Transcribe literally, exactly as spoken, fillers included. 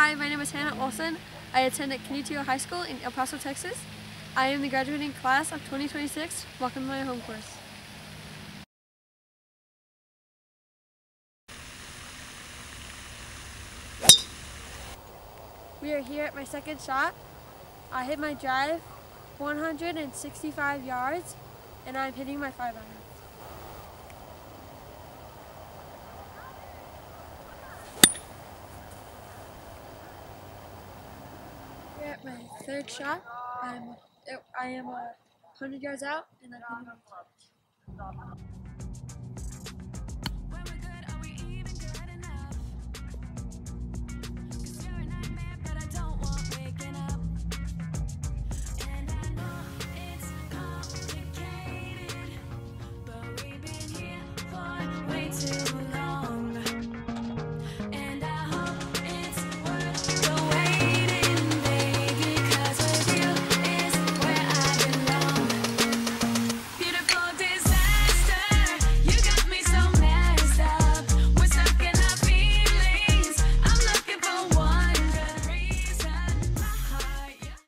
Hi, my name is Hannah Olson. I attend at Canutio High School in El Paso, Texas. I am the graduating class of twenty twenty-six. Welcome to my home course. We are here at my second shot. I hit my drive one hundred sixty-five yards, and I'm hitting my five iron. Here at my third shot. I'm I am uh, one hundred yards out, and I'm hitting my clutch.